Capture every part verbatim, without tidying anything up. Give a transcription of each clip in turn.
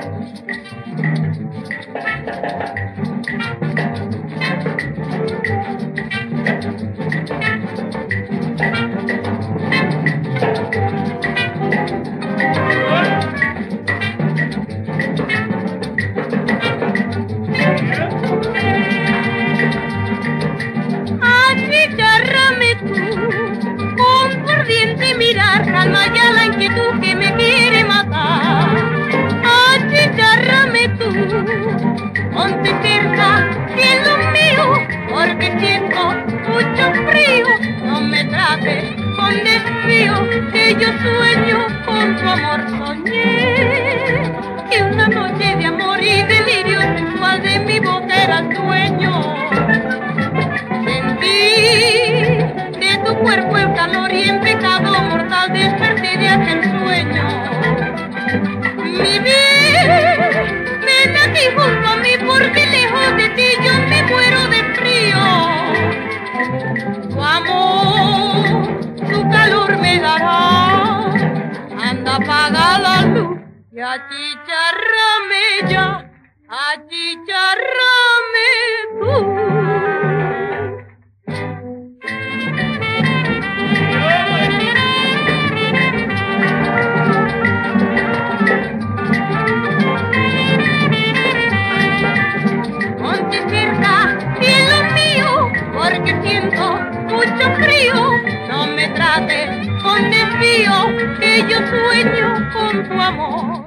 Calma ya la inquietud que me quiere matar. Achicharrame tú, ponte cerca, cielo mío, porque siento mucho frío. No me trates con desvío, que yo sueño con tu amor. Soñé que una noche de amor y delirio sexual de mi boca era el sueño. Sentí de tu cuerpo el calor y en pecado mortal desperté de aquel sueño. Mi bien, ven aquí junto a mí porque lejos de ti yo me muero de frío. Tu amor, tu calor me dará. Anda, apaga la luz y achicharrame ya, achicharrame tú. Porque siento mucho frío, no me trates con desvío, que yo sueño con tu amor.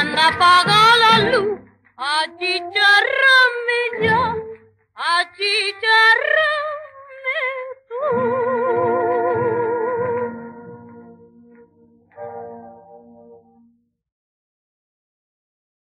Apaga la luz, achicharrame ya, achicharrame.